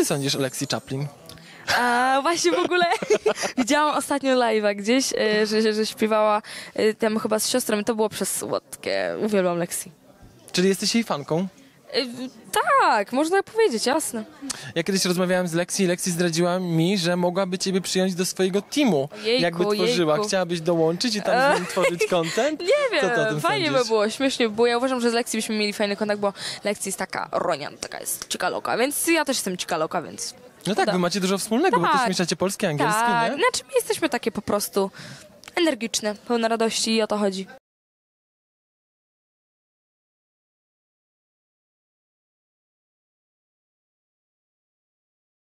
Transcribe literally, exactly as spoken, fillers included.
ty sądzisz o Lexi Chaplin? A właśnie w ogóle widziałam ostatnio live'a gdzieś, e, że, że, że śpiewała e, tam chyba z siostrą i to było przesłodkie. Uwielbiam Lexi. Czyli jesteś jej fanką? E, tak, można tak powiedzieć, jasne. Ja kiedyś rozmawiałem z Lexi i Lexi zdradziła mi, że mogłaby ciebie przyjąć do swojego teamu. Jejku, Jakby tworzyła. jejku. Chciałabyś dołączyć i tam z nim tworzyć content? Nie Co ty o wiem, tym fajnie sądzisz? by było, śmiesznie by było. Ja uważam, że z Lexi byśmy mieli fajny kontakt, bo Lexi jest taka ronian, taka jest cikaloka, więc ja też jestem cikaloka, więc... No tak, Da. wy macie dużo wspólnego, bo Tak. też mieszacie polski, angielski, Tak, nie? znaczy my jesteśmy takie po prostu energiczne, pełne radości i o to chodzi.